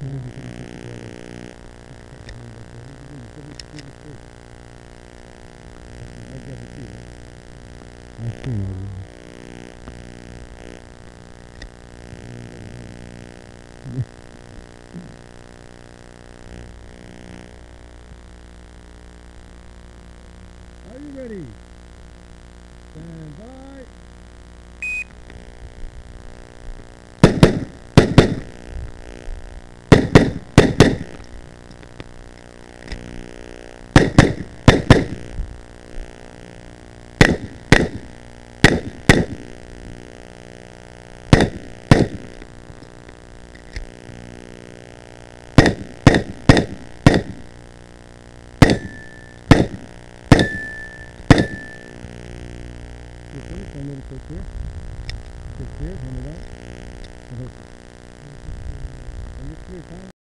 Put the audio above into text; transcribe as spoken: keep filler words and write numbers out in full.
Are you ready? Stand by. Okay, so I'm going to click here. Click here, hand it out. And just three times.